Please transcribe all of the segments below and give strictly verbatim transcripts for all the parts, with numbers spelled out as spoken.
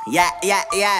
Yeah, yeah, yeah.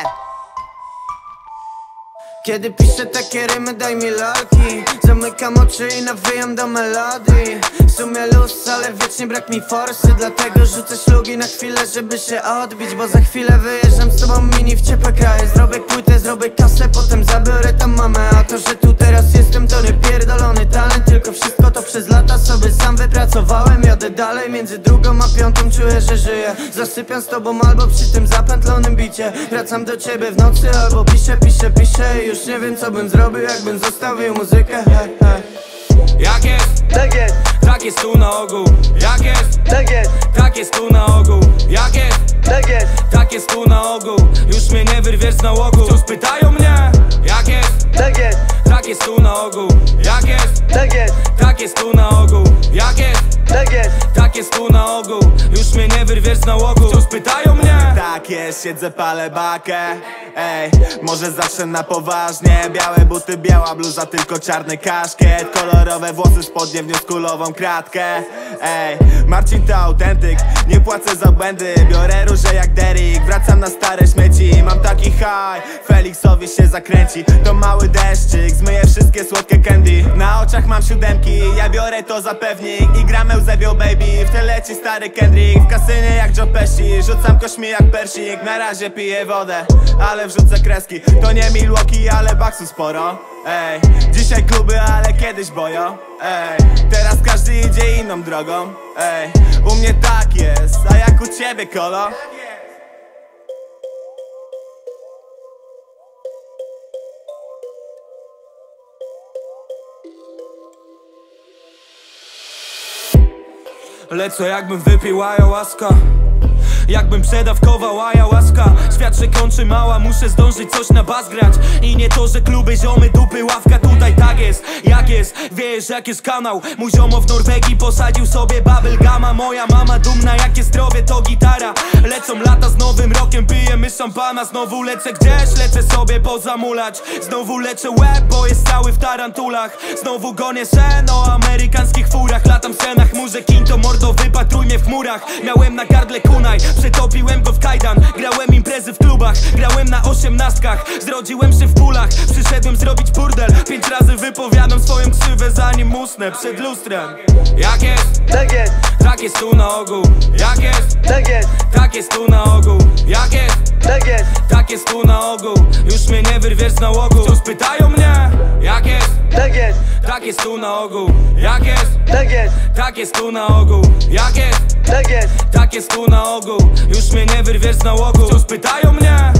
Kiedy piszę takie rymy, daj mi lalki. Zamykam oczy i nawijam do melodii. W sumie luz, ale wiecznie brak mi forsy. Dlatego rzucę szlugi na chwilę, żeby się odbić. Bo za chwilę wyjeżdżam z tobą mini w ciepłe kraje. Zrobię płytę, zrobię kasę, potem zabiorę tam mamę. A to, że tu teraz jestem, to nie pierdolony talent. Tylko wszystko to przez lata sobie sam wypracowałem. Jadę dalej, między drugą a piątą czuję, że żyję. Zasypiam z tobą albo przy tym zapętlonym bicie. Wracam do ciebie w nocy albo piszę, piszę, piszę. Już nie wiem, co bym zrobił, jakbym zostawił muzykę. Hej, hej. Jak jest? Tak jest. Tak jest tu na ogół. Jak jest? Tak jest. Tak jest tu na ogół. Jak jest? Tak jest. Tak jest tu na ogół. Już mnie nie wyrwiesz z nałogu. Wciąż pytają mnie. Jak jest? Tak jest. Tak jest tu na ogół. Jak jest? Tak jest. Tak jest tu na ogół. Jak jest? Tak jest. Tak jest tu na ogół. Już mnie nie wyrwiesz z nałogu. Wciąż pytają mnie. Tak jest, siedzę, palę bakę. Ej, może zawsze na poważnie. Białe buty, biała bluza, tylko czarny kaszkiet. Kolorowe włosy, spodnie, w kulową kratkę. Ej, Marcin to autentyk, nie płacę za błędy. Biorę róże jak Derek, wracam na stare śmieci. Mam taki high, Felixowi się zakręci. To mały deszczyk, zmyję wszystkie słodkie candy. Na oczach mam siódemki, ja biorę to za pewnik. I gram Eusebio baby, w tle leci stary Kendrick. W kasynie jak Joe Pesci, rzucam kośmi jak Persik. Na razie piję wodę, ale wrzucę kreski. To nie Milwaukee, ale baksu sporo. Ej, dzisiaj kluby, ale kiedyś bojo. Ej, teraz każdy idzie inną drogą. Ej, u mnie tak jest, a jak u ciebie, kolo? Lecę jakbym wypił ayahuasca, jakbym przedawkował ayahuasca. Świat się kończy, mała, muszę zdążyć coś na bas grać. I nie to, że kluby, ziomy, dupy, ławka. Tutaj tak jest, jak jest, wiesz jak jest kanał. Mój ziomo w Norwegii posadził sobie bubblegama. Moja mama dumna, jakie zdrowie to gitara. Lecą lata z nowym rokiem, pijemy szampana. Znowu lecę gdzieś, lecę sobie pozamulać. Znowu leczę łeb, bo jest cały w tarantulach. Znowu gonię sen o amerykańskich furach. Latam w scenach, murzę kinto, mordo, wypatruj mnie w chmurach. Miałem na gardle kunaj, przetopiłem go w kajdan. Grałem imprezy w klubach, grałem na osiemnastkach. Zrodziłem się w pulach, przyszedłem zrobić burdel. Pięć razy wypowiadam swoją ksywę, zanim usnę przed lustrem. Jak jest? Tak jest. Tak jest tu na ogół. Jak jest? Tak jest. Tak jest tu na ogół. Jak jest? Tak jest. Tak jest tu na ogół. Już mnie nie wyrwiesz z nałogu. Wciąż pytają mnie. Jak jest? Tak jest. Tak jest tu na ogół. Jak jest? Tak jest. Tak jest tu na ogół. Jak jest? Tak jest. Tak jest tu na ogół. Już mnie nie wyrwiesz z nałogu. Wciąż pytają mnie.